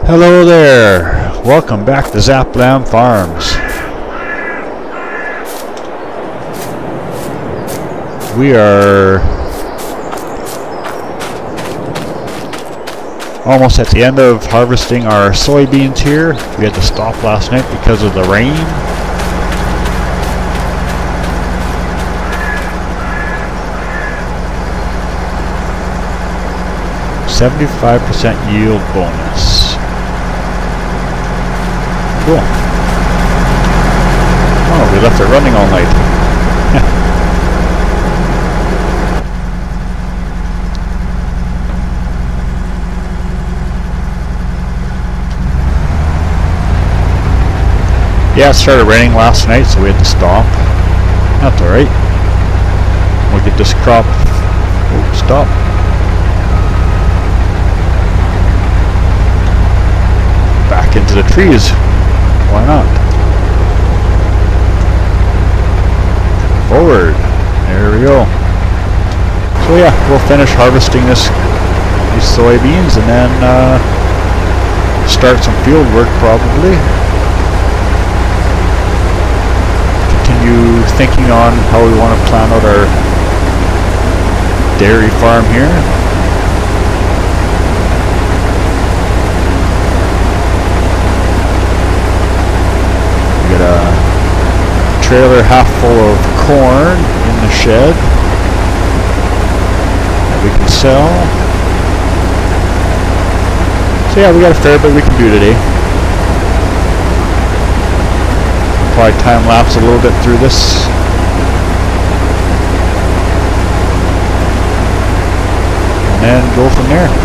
Hello there, welcome back to Zapblam Farms. We are almost at the end of harvesting our soybeans here. We had to stop last night because of the rain. $75% yield bonus. Cool. Oh, we left it running all night. Yeah, it started raining last night, so we had to stop. That's alright. We'll get this crop. Oh, stop. Back into the trees. Why not? Forward. There we go. So yeah, we'll finish harvesting these soybeans and then start some field work probably. Continue thinking on how we want to plan out our dairy farm here. We got a trailer half full of corn in the shed that we can sell. So yeah, we got a fair bit we can do today. Probably time lapse a little bit through this. And then go from there.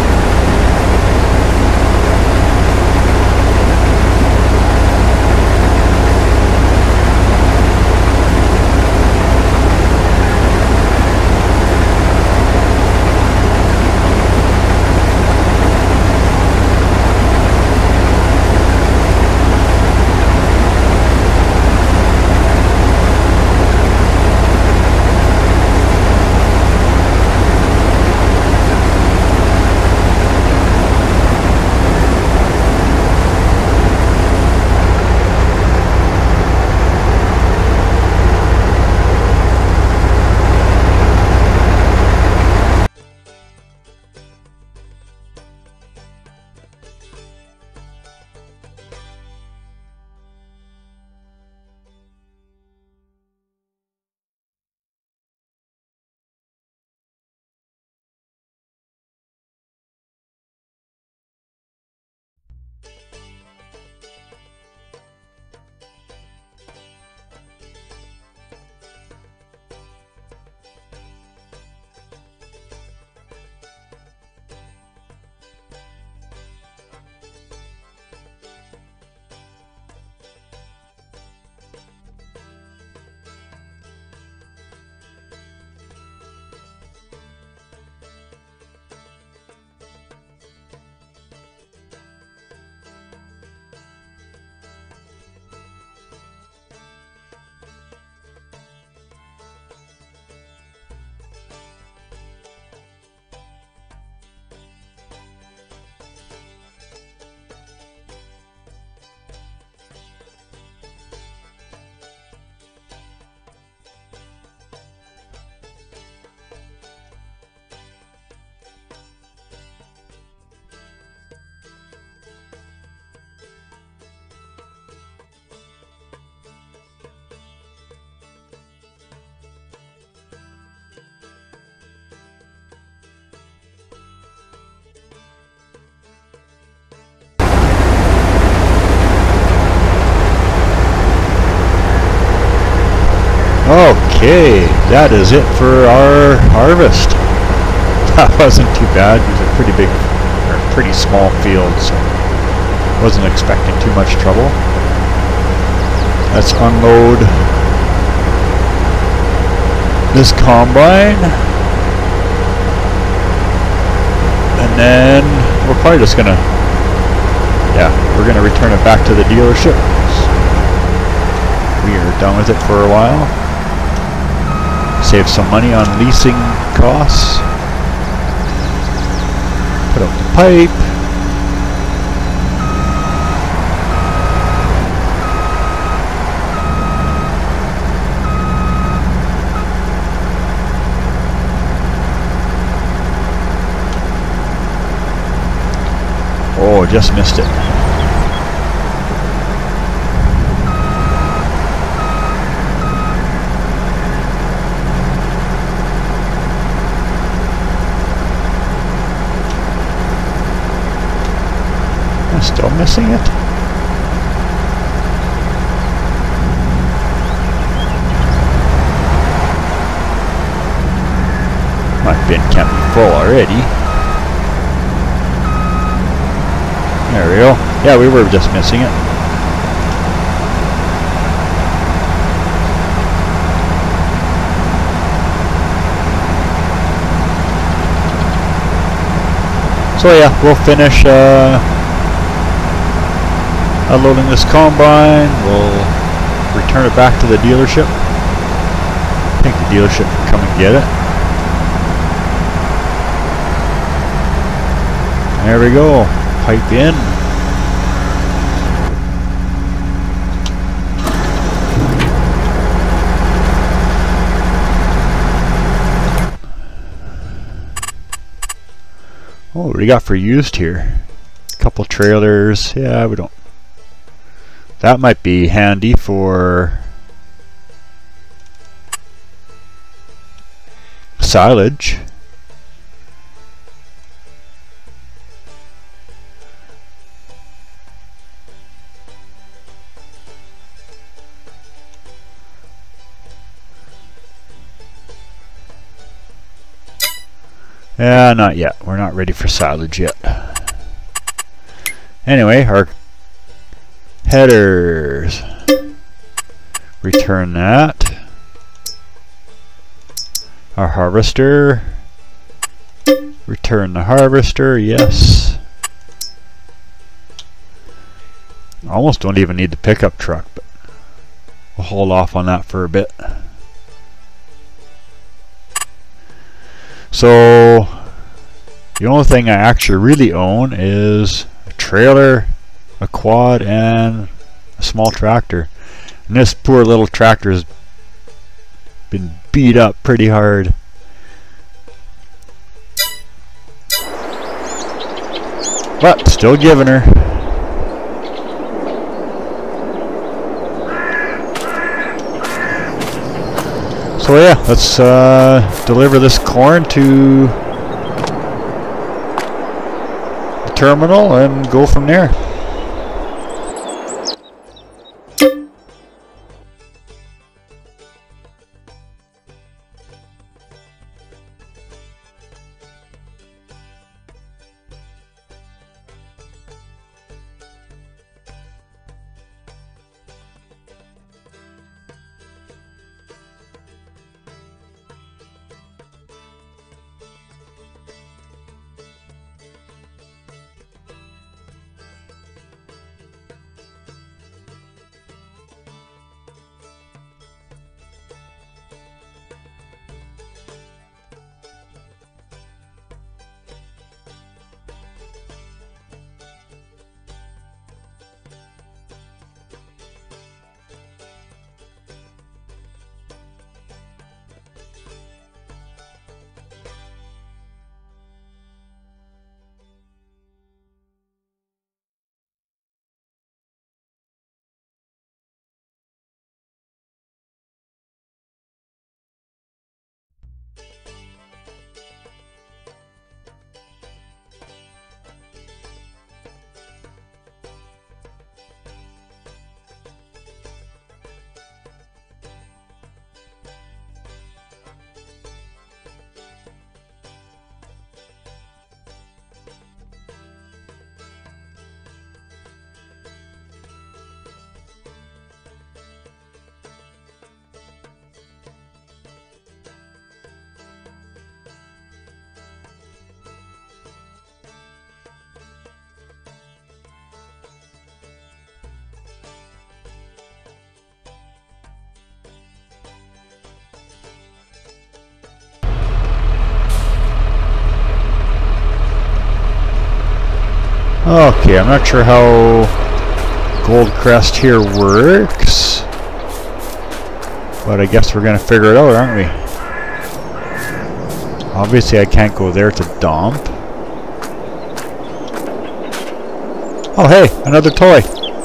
Okay, that is it for our harvest. That wasn't too bad. These are pretty big, or pretty small fields, so wasn't expecting too much trouble. Let's unload this combine, and then we're probably just gonna, we're gonna return it back to the dealership. We are done with it for a while. Save some money on leasing costs. Put up the pipe. Oh, just missed it. I'm still missing it. My bin can't be full already. There we go. Yeah, we were just missing it. So yeah, we'll finish unloading this combine. We'll return it back to the dealership. I think the dealership can come and get it. There we go. Pipe in. Oh, what do we got for used here? A couple trailers. Yeah, we don't. That might be handy for silage. Yeah, not yet. We're not ready for silage yet. Anyway, our headers. Return that. Our harvester. Return the harvester, yes. Almost don't even need the pickup truck, but we'll hold off on that for a bit. So the only thing I actually really own is a trailer, a quad, and a small tractor. And this poor little tractor has been beat up pretty hard. But still giving her. So yeah, let's deliver this corn to the terminal and go from there. Okay, I'm not sure how Goldcrest here works, but I guess we're gonna figure it out, aren't we? Obviously I can't go there to dump. Oh hey, another toy.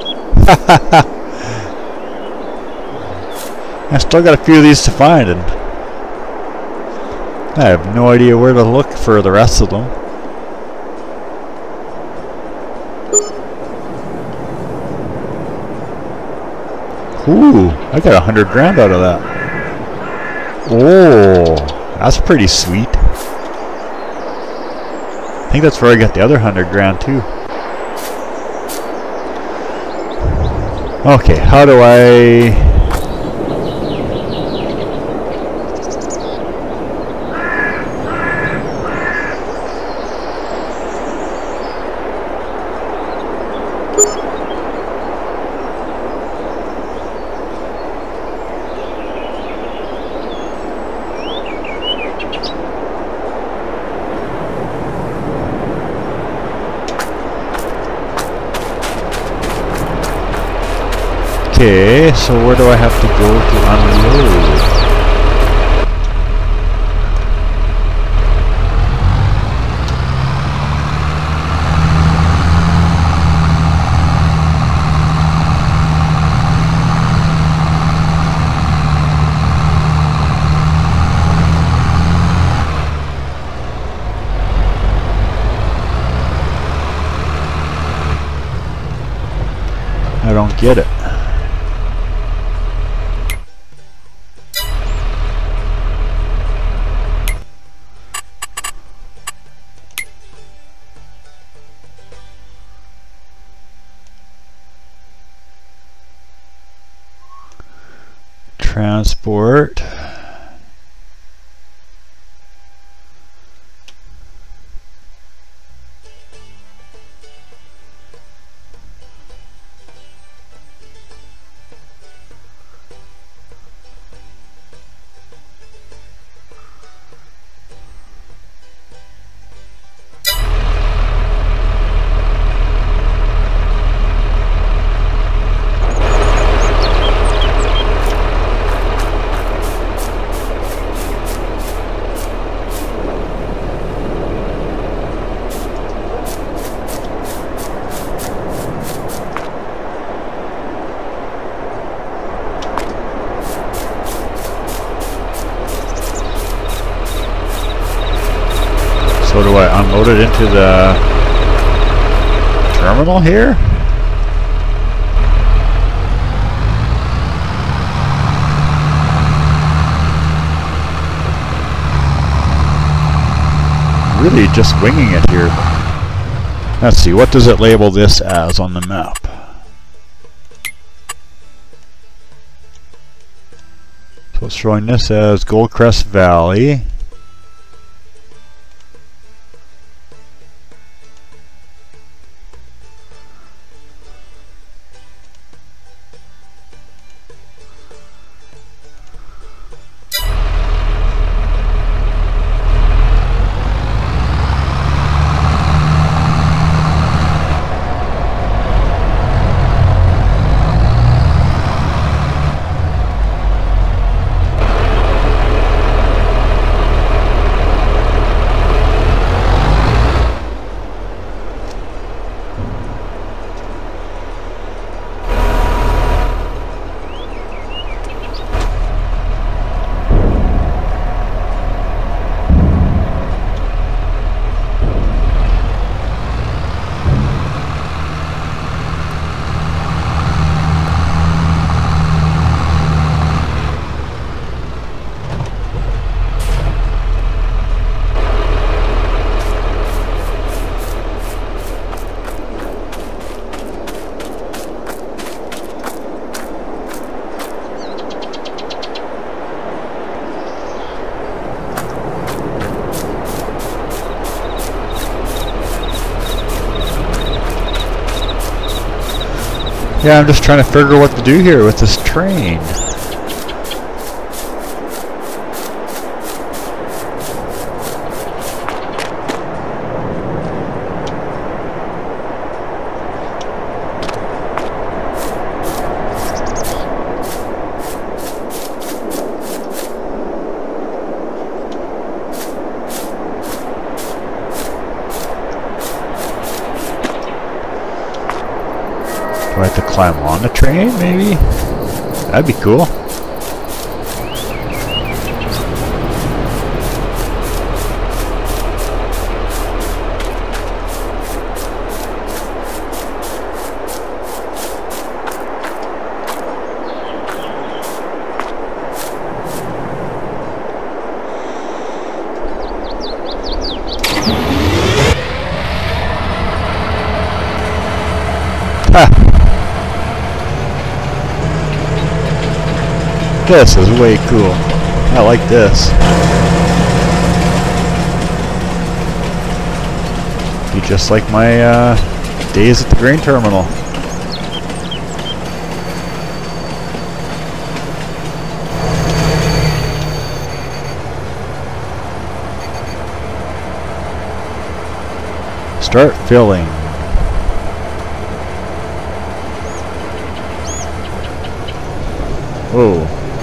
I still got a few of these to find, and I have no idea where to look for the rest of them. Ooh, I got 100 grand out of that. Oh, that's pretty sweet. I think that's where I got the other 100 grand too. Okay, how do I... Okay, so where do I have to go to unload? I don't get it. Transport. So do I unload it into the terminal here? Really just winging it here. Let's see, what does it label this as on the map? So it's showing this as Goldcrest Valley. Yeah, I'm just trying to figure what to do here with this train. I have to climb on the train, maybe? That'd be cool. This is way cool. I like this. Be just like my days at the grain terminal. Start filling. Oh.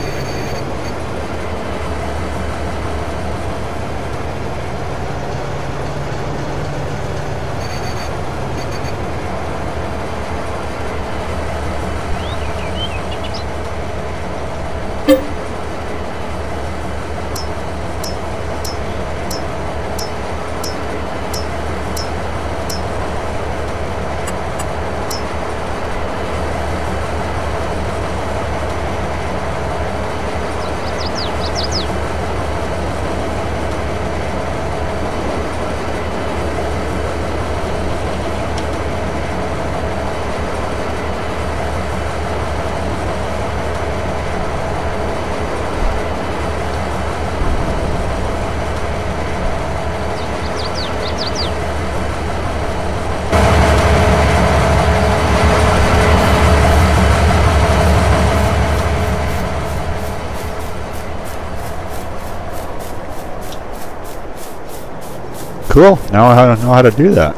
Cool, now I know how to do that.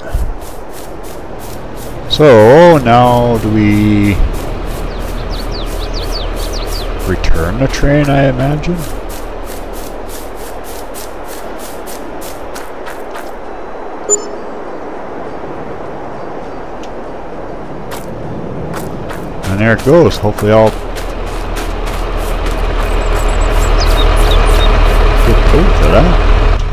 So, now do we return the train, I imagine? And there it goes. Hopefully I'll get paid for that.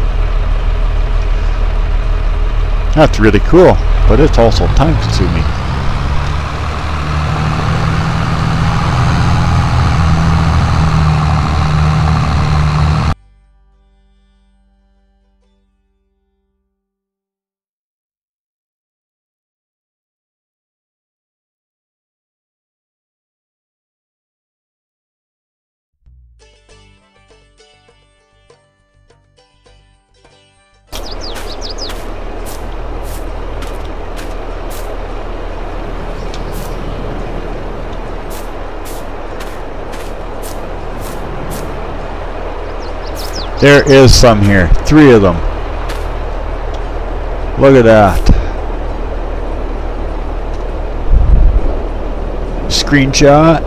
That's really cool, but it's also time consuming. There is some here. 3 of them. Look at that. Screenshot.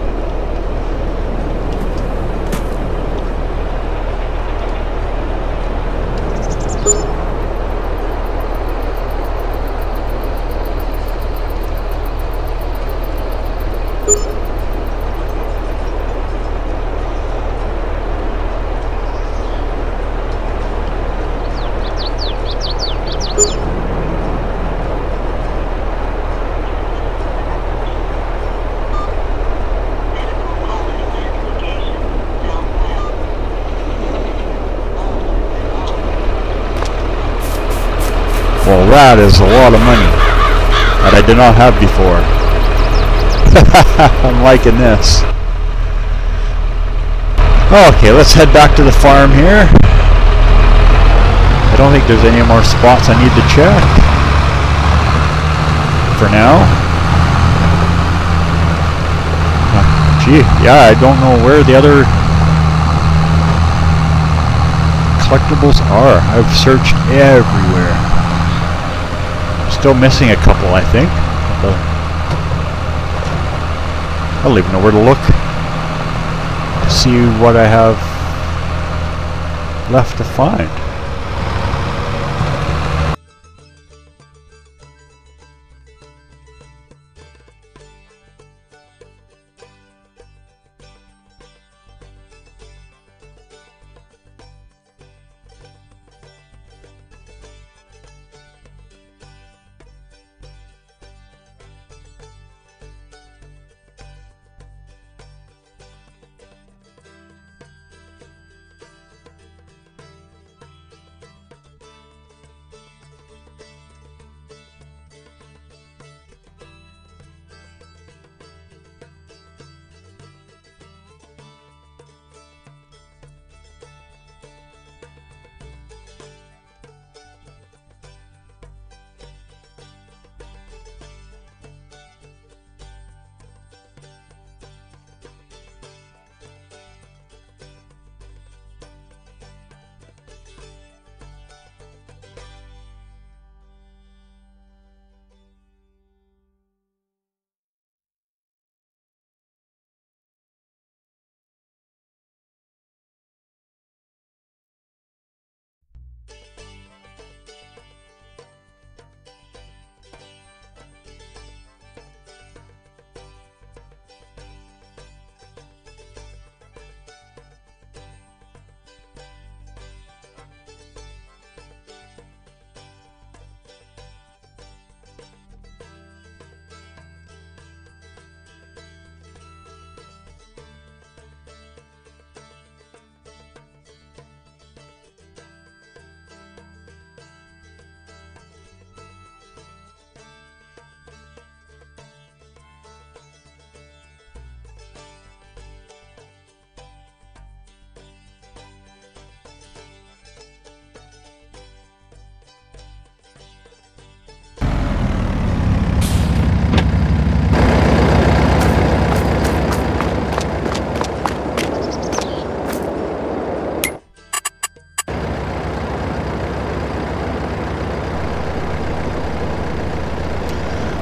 Well, that is a lot of money that I did not have before. I'm liking this. Okay, let's head back to the farm here. I don't think there's any more spots I need to check for now. Gee, yeah, I don't know where the other collectibles are. I've searched everywhere. Still missing a couple, I think. I don't even know where to look to see what I have left to find.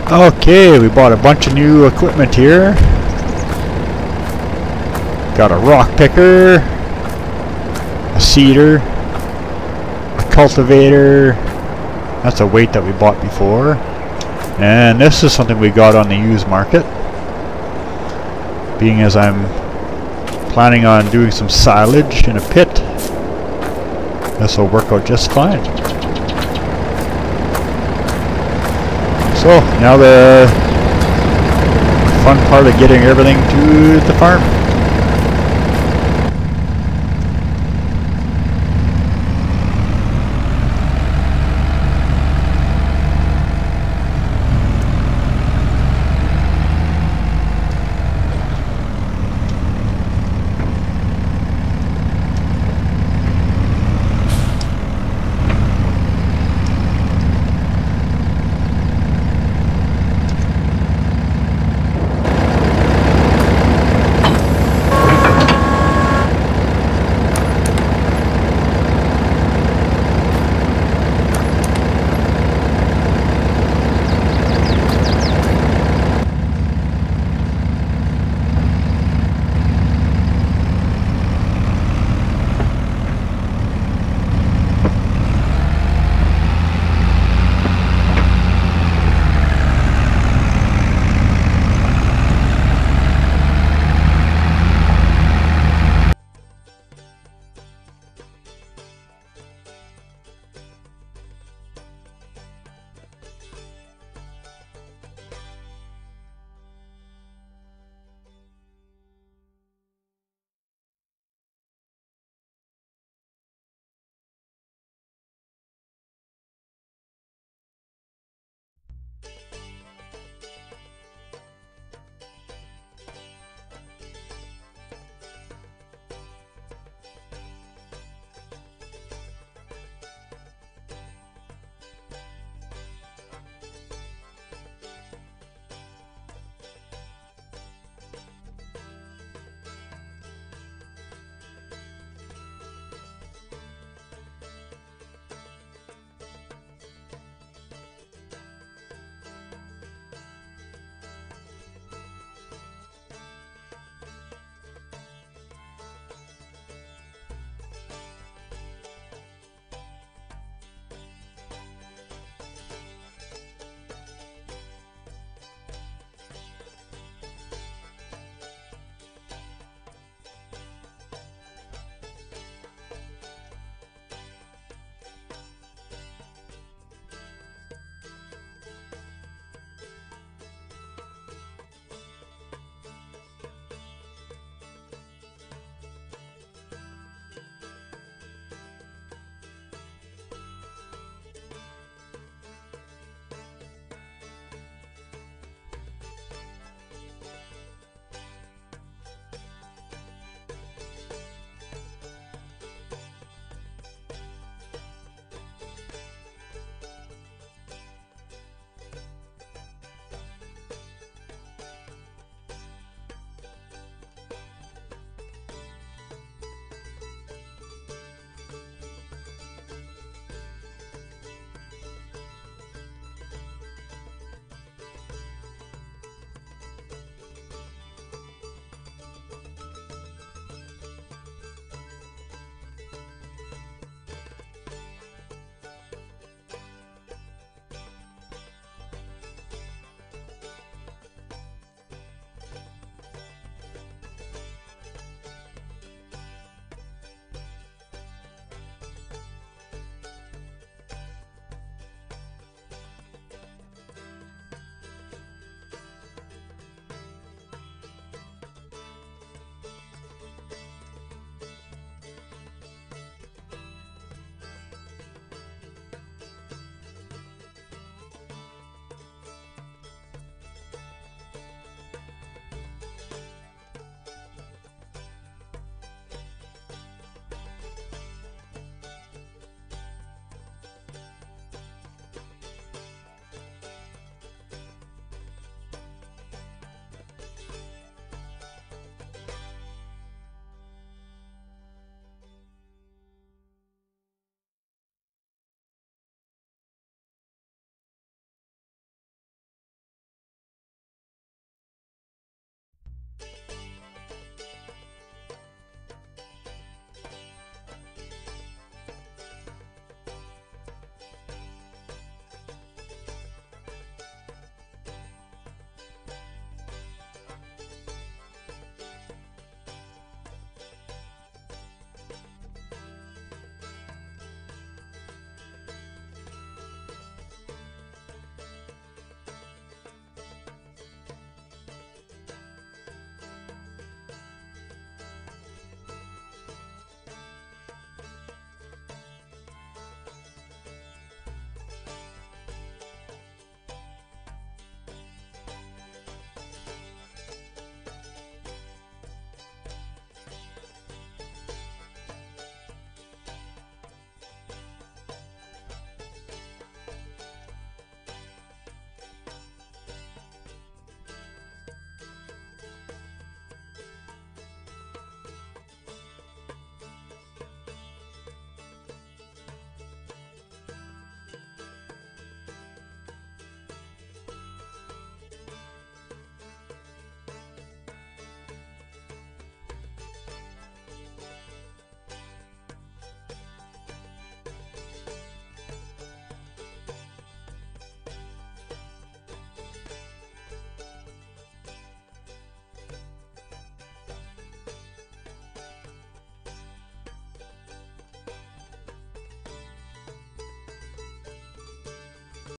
Okay, we bought a bunch of new equipment here. Got a rock picker, a seeder, a cultivator. That's a weight that we bought before. And this is something we got on the used market. Being as I'm planning on doing some silage in a pit, this will work out just fine. So now the fun part of getting everything to the farm.